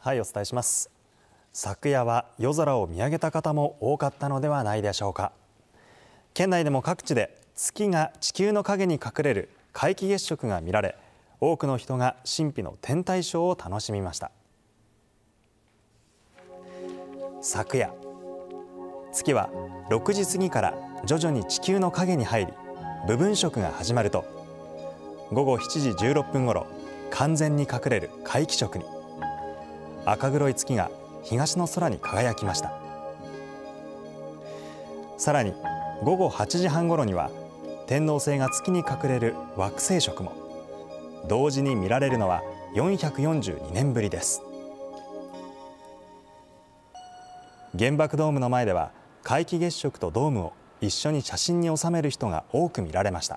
はい、お伝えします。昨夜は夜空を見上げた方も多かったのではないでしょうか。県内でも各地で月が地球の影に隠れる皆既月食が見られ、多くの人が神秘の天体ショーを楽しみました。昨夜、月は6時過ぎから徐々に地球の影に入り、部分食が始まると、午後7時16分ごろ、完全に隠れる皆既食に。赤黒い月が東の空に輝きました。さらに午後8時半ごろには天王星が月に隠れる惑星食も同時に見られるのは442年ぶりです。原爆ドームの前では皆既月食とドームを一緒に写真に収める人が多く見られました。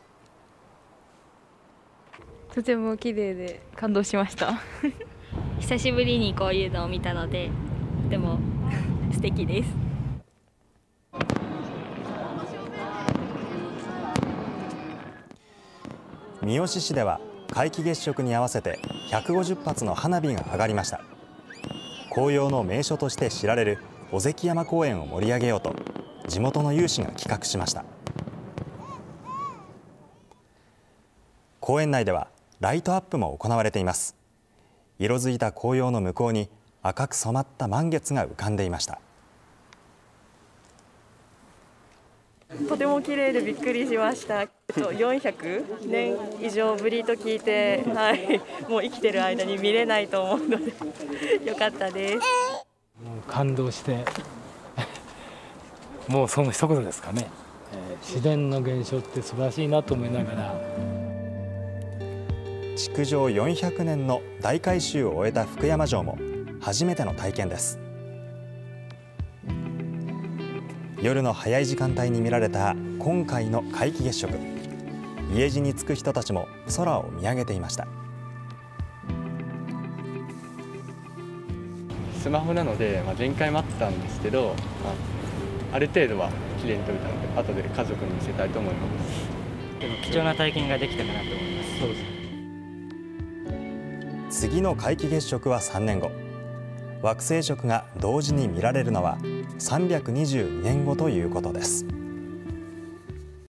とても綺麗で感動しました久しぶりにこういうのを見たのでとても素敵です。 三好市では皆既月食に合わせて150発の花火が上がりました。紅葉の名所として知られる尾関山公園を盛り上げようと地元の有志が企画しました。公園内ではライトアップも行われています。色づいた紅葉の向こうに赤く染まった満月が浮かんでいました。 とても綺麗でびっくりしました。400年以上ぶりと聞いて、はい、もう生きてる間に見れないと思うのでよかったです。 もう感動してもうその一言ですかね、自然の現象って素晴らしいなと思いながら。 築城400年の大改修を終えた福山城も初めての体験です。夜の早い時間帯に見られた今回の皆既月食、家路に着く人たちも空を見上げていました。 スマホなので、限界もあったんですけど、ある程度は綺麗に撮れたので後で家族に見せたいと思います。 でも貴重な体験ができたかなと思います。 そうです。 次の皆既月食は3年後、惑星食が同時に見られるのは322年後ということです。